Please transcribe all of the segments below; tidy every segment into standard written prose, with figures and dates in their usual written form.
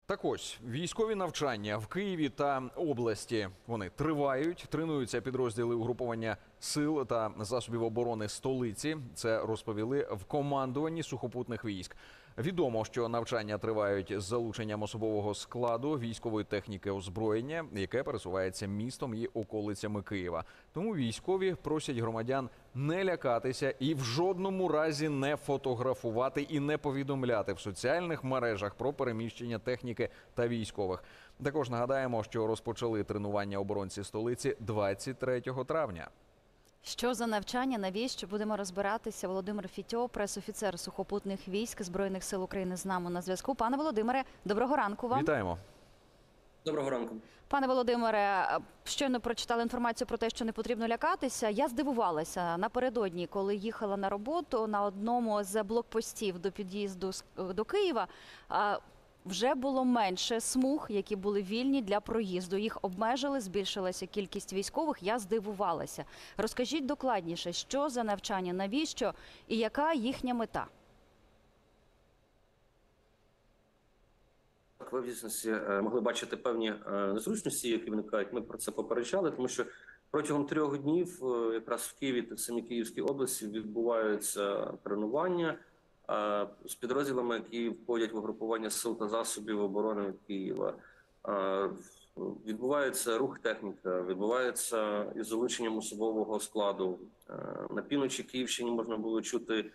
Так ось, військові навчання в Києві та області, вони тривають. Тренуються підрозділи угруповання сил та засобів оборони столиці. Це розповіли в командуванні сухопутних військ. Відомо, що навчання тривають з залученням особового складу військової техніки озброєння, яке пересувається містом і околицями Києва. Тому військові просять громадян не лякатися і в жодному разі не фотографувати і не повідомляти в соціальних мережах про переміщення техніки та військових. Також нагадаємо, що розпочали тренування оборонці столиці 23 травня. Що за навчання, навіщо, будемо розбиратися. Володимир Фітьо, прес-офіцер сухопутних військ Збройних сил України, з нами на зв'язку. Пане Володимире, доброго ранку вам. Вітаємо. Доброго ранку. Пане Володимире, щойно прочитали інформацію про те, що не потрібно лякатися. Я здивувалася напередодні, коли їхала на роботу на одному з блокпостів до під'їзду до Києва. Вже було менше смуг, які були вільні для проїзду. Їх обмежили, збільшилася кількість військових. Я здивувалася. Розкажіть докладніше, що за навчання, навіщо і яка їхня мета? Ви в дійсності могли бачити певні незручності, які виникають. Ми про це попереджали, тому що протягом 3 днів якраз в Києві та в самій Київській області відбуваються тренування з підрозділами, які входять в угрупування сил та засобів оборони Києва. Відбувається рух техніки, відбувається із залученням особового складу. На півночі Київщини можна було чути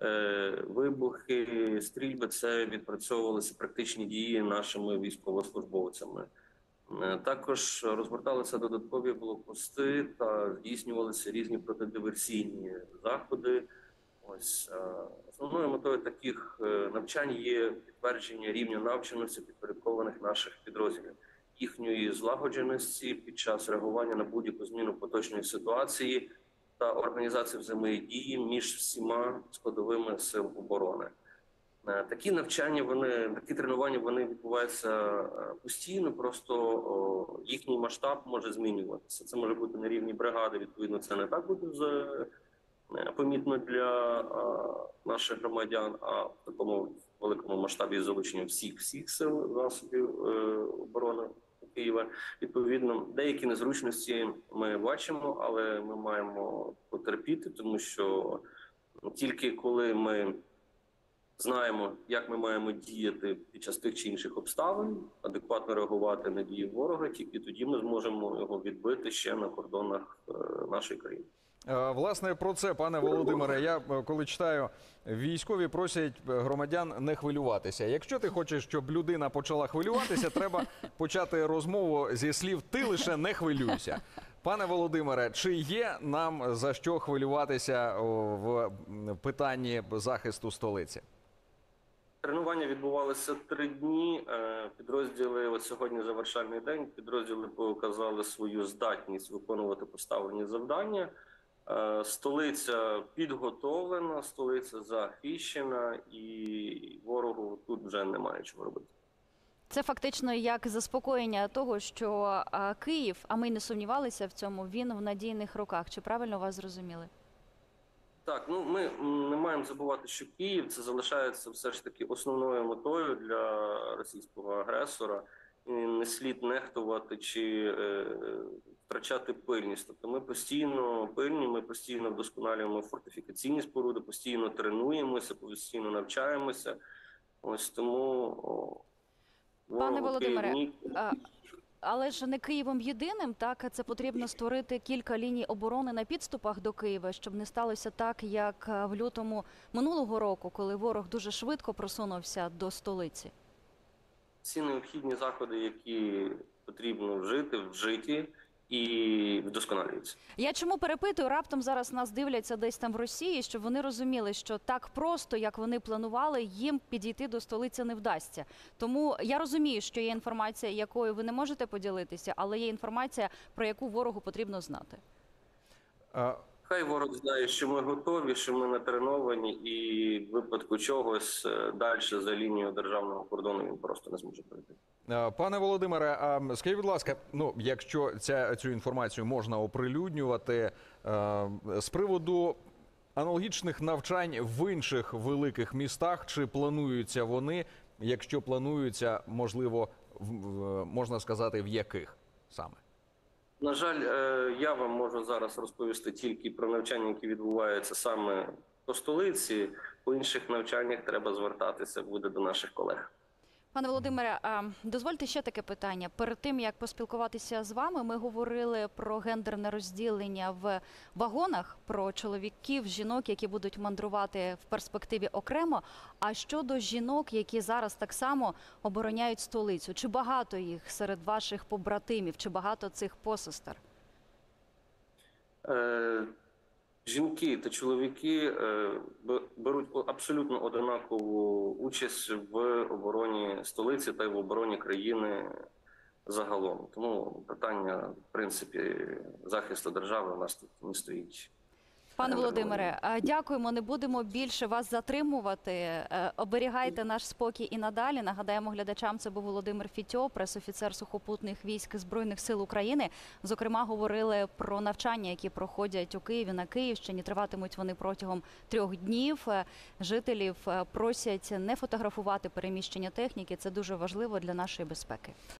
вибухи, стрільби. Це відпрацьовувалися практичні дії нашими військовослужбовцями. Також розгорталися додаткові блокпости та здійснювалися різні протидиверсійні заходи. Ось основною метою таких навчань є підтвердження рівня навченості підпорядкованих наших підрозділів, їхньої злагодженості під час реагування на будь-яку зміну поточної ситуації та організації взаємодії між всіма складовими сил оборони. Такі навчання, такі тренування, вони відбуваються постійно, просто їхній масштаб може змінюватися. Це може бути на рівні бригади, відповідно, це не так буде помітно для наших громадян, а в такому великому масштабі залучення всіх сил засобів оборони Києва. Відповідно, деякі незручності ми бачимо, але ми маємо потерпіти, тому що тільки коли ми знаємо, як ми маємо діяти під час тих чи інших обставин, адекватно реагувати на дії ворога, тільки тоді ми зможемо його відбити ще на кордонах нашої країни. Власне, про це, пане Володимире, я коли читаю, військові просять громадян не хвилюватися. Якщо ти хочеш, щоб людина почала хвилюватися, треба почати розмову зі слів «ти лише не хвилюйся». Пане Володимире, чи є нам за що хвилюватися в питанні захисту столиці? Тренування відбувалося 3 дні. Підрозділи, от сьогодні завершальний день, підрозділи показали свою здатність виконувати поставлені завдання. Столиця підготовлена, столиця захищена, і ворогу тут вже немає чого робити. Це фактично як заспокоєння того, що Київ, а ми не сумнівалися в цьому, він в надійних руках. Чи правильно вас зрозуміли? Так, ми не маємо забувати, що Київ це залишається все ж таки основною метою для російського агресора. І не слід нехтувати чи втрачати пильність. Тобто ми постійно пильні, ми постійно вдосконалюємо фортифікаційні споруди, постійно тренуємося, постійно навчаємося. Ось тому... Пане Володимире, але ж не Києвом єдиним, так? Це потрібно створити кілька ліній оборони на підступах до Києва, щоб не сталося так, як в лютому минулого року, коли ворог дуже швидко просунувся до столиці. Всі необхідні заходи, які потрібно вжити, вжиті і вдосконалюються. Я чому перепитую? Раптом зараз нас дивляться десь там в Росії, щоб вони розуміли, що так просто, як вони планували, їм підійти до столиці не вдасться. Тому я розумію, що є інформація, якою ви не можете поділитися, але є інформація, про яку ворогу потрібно знати. Хай ворог знає, що ми готові, що ми натреновані, і в випадку чогось далі за лінією державного кордону він просто не зможе пройти. Пане Володимире, скажіть, будь ласка, якщо цю інформацію можна оприлюднювати, з приводу аналогічних навчань в інших великих містах, чи плануються вони, Якщо плануються, можливо, можна сказати, в яких саме? На жаль, я вам можу зараз розповісти тільки про навчання, які відбуваються саме по столиці. По інших навчаннях треба звертатися буде до наших колег. Пане Володимире, дозвольте ще таке питання. Перед тим, як поспілкуватися з вами, ми говорили про гендерне розділення в вагонах, про чоловіків, жінок, які будуть мандрувати в перспективі окремо. А щодо жінок, які зараз так само обороняють столицю, чи багато їх серед ваших побратимів, чи багато цих посестер? Жінки та чоловіки беруть абсолютно однакову участь в обороні столиці та й в обороні країни загалом. Тому питання, в принципі, захисту держави у нас тут не стоїть. Пане Володимире, дякуємо. Не будемо більше вас затримувати. Оберігайте наш спокій і надалі. Нагадаємо глядачам, це був Володимир Фітьо, пресофіцер сухопутних військ Збройних сил України. Зокрема, говорили про навчання, які проходять у Києві, на Київщині. Триватимуть вони протягом 3 днів. Жителів просять не фотографувати переміщення техніки. Це дуже важливо для нашої безпеки.